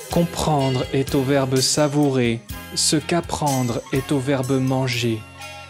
Comprendre est au verbe savourer, ce qu'apprendre est au verbe manger.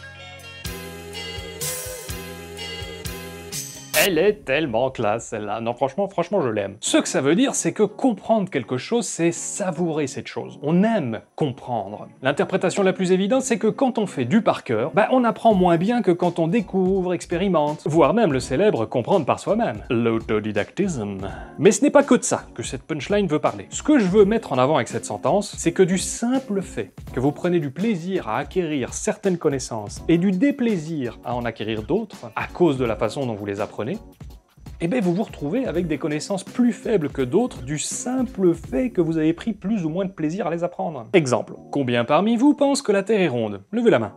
Elle est tellement classe, celle-là. Non, franchement, je l'aime. Ce que ça veut dire, c'est que comprendre quelque chose, c'est savourer cette chose. On aime comprendre. L'interprétation la plus évidente, c'est que quand on fait du par cœur, on apprend moins bien que quand on découvre, expérimente, voire même le célèbre comprendre par soi-même. L'autodidactisme. Mais ce n'est pas que de ça que cette punchline veut parler. Ce que je veux mettre en avant avec cette sentence, c'est que du simple fait que vous prenez du plaisir à acquérir certaines connaissances et du déplaisir à en acquérir d'autres, à cause de la façon dont vous les apprenez, vous vous retrouvez avec des connaissances plus faibles que d'autres du simple fait que vous avez pris plus ou moins de plaisir à les apprendre. Exemple, combien parmi vous pensent que la Terre est ronde? Levez la main.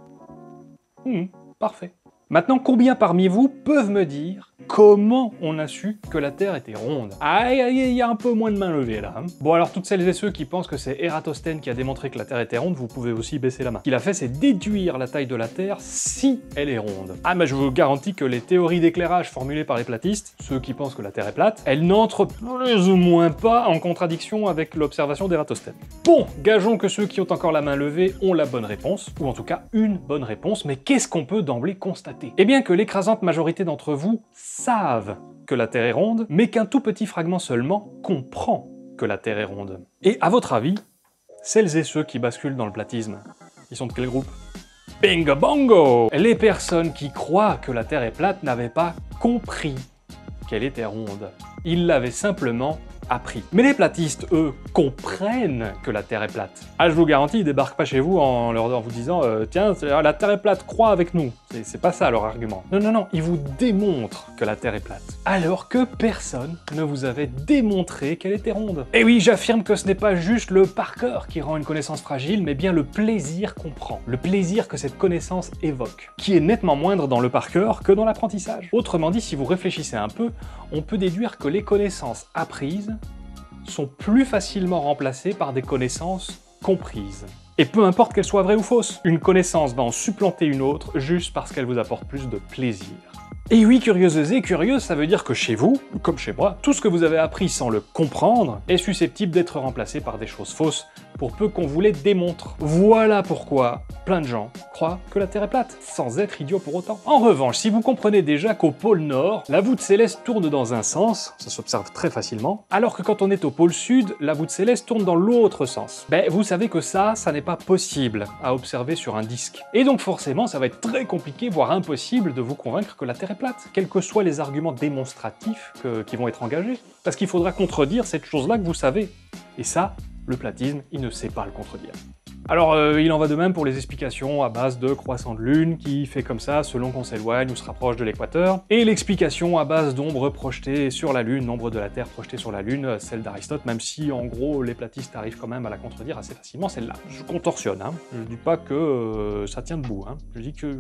Parfait. Maintenant, combien parmi vous peuvent me dire comment on a su que la Terre était ronde? Il y a un peu moins de mains levées là. Bon alors toutes celles et ceux qui pensent que c'est Ératosthène qui a démontré que la Terre était ronde, vous pouvez aussi baisser la main. Ce qu'il a fait, c'est déduire la taille de la Terre si elle est ronde. Mais je vous garantis que les théories d'éclairage formulées par les platistes, ceux qui pensent que la Terre est plate, elles n'entrent plus ou moins pas en contradiction avec l'observation d'Ératosthène. Bon, gageons que ceux qui ont encore la main levée ont la bonne réponse, ou en tout cas une bonne réponse, mais qu'est-ce qu'on peut d'emblée constater? Eh bien que l'écrasante majorité d'entre vous savent que la Terre est ronde, mais qu'un tout petit fragment seulement comprend que la Terre est ronde. Et à votre avis, celles et ceux qui basculent dans le platisme, ils sont de quel groupe? Bingo bongo! Les personnes qui croient que la Terre est plate n'avaient pas compris qu'elle était ronde. Ils l'avaient simplement appris. Mais les platistes, eux, comprennent que la Terre est plate. Je vous garantis, ils débarquent pas chez vous en vous disant tiens, la Terre est plate, crois avec nous. C'est pas ça leur argument. Non, ils vous démontrent que la Terre est plate. Alors que personne ne vous avait démontré qu'elle était ronde. Et oui, j'affirme que ce n'est pas juste le par cœur qui rend une connaissance fragile, mais bien le plaisir qu'on prend. Le plaisir que cette connaissance évoque. Qui est nettement moindre dans le par cœur que dans l'apprentissage. Autrement dit, si vous réfléchissez un peu, on peut déduire que les connaissances apprises sont plus facilement remplacées par des connaissances comprises. Et peu importe qu'elles soient vraies ou fausses, une connaissance va en supplanter une autre juste parce qu'elle vous apporte plus de plaisir. Et oui, curieuses et curieux, ça veut dire que chez vous, comme chez moi, tout ce que vous avez appris sans le comprendre est susceptible d'être remplacé par des choses fausses, pour peu qu'on vous les démontre. Voilà pourquoi plein de gens croient que la Terre est plate, sans être idiots pour autant. En revanche, si vous comprenez déjà qu'au pôle Nord, la voûte céleste tourne dans un sens, ça s'observe très facilement, alors que quand on est au pôle Sud, la voûte céleste tourne dans l'autre sens. Vous savez que ça n'est pas possible à observer sur un disque. Et donc forcément, ça va être très compliqué, voire impossible de vous convaincre que la Terre est plate, quels que soient les arguments démonstratifs qui vont être engagés. Parce qu'il faudra contredire cette chose-là que vous savez. Et ça, le platisme, il ne sait pas le contredire. Alors, il en va de même pour les explications à base de croissant de lune, qui fait comme ça selon qu'on s'éloigne ou se rapproche de l'équateur, et l'explication à base d'ombres projetées sur la lune, ombre de la Terre projetée sur la lune, celle d'Aristote, même si en gros les platistes arrivent quand même à la contredire assez facilement, celle-là. Je contorsionne, je dis pas que ça tient debout, je dis que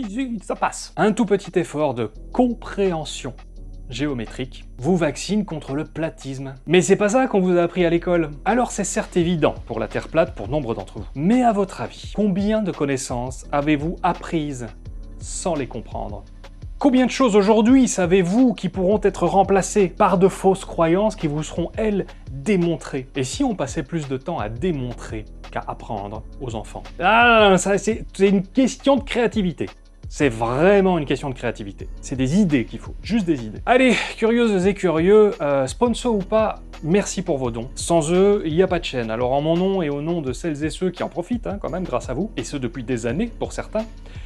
ça passe. Un tout petit effort de compréhension géométrique vous vaccine contre le platisme. Mais c'est pas ça qu'on vous a appris à l'école. Alors c'est certes évident pour la Terre plate pour nombre d'entre vous. Mais à votre avis, combien de connaissances avez-vous apprises sans les comprendre? Combien de choses aujourd'hui savez-vous qui pourront être remplacées par de fausses croyances qui vous seront, elles, démontrées? Et si on passait plus de temps à démontrer qu'à apprendre aux enfants? Ça c'est une question de créativité. C'est vraiment une question de créativité. C'est des idées qu'il faut, juste des idées. Allez, curieuses et curieux, sponsor ou pas, merci pour vos dons. Sans eux, il n'y a pas de chaîne. Alors en mon nom et au nom de celles et ceux qui en profitent, quand même, grâce à vous, et ce depuis des années pour certains,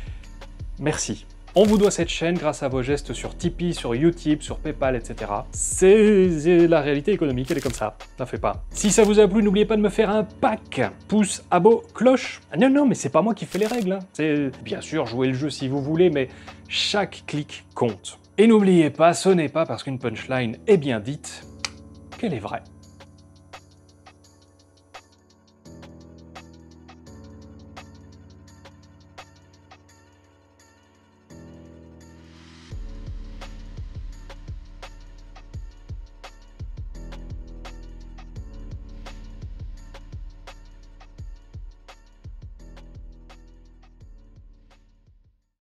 merci. On vous doit cette chaîne grâce à vos gestes sur Tipeee, sur Utip, sur Paypal, etc. C'est la réalité économique, elle est comme ça. Ça fait pas. Si ça vous a plu, n'oubliez pas de me faire un pack. Pouce, abo, cloche. Non, mais c'est pas moi qui fais les règles. C'est bien sûr jouer le jeu si vous voulez, mais chaque clic compte. Et n'oubliez pas, ce n'est pas parce qu'une punchline est bien dite qu'elle est vraie.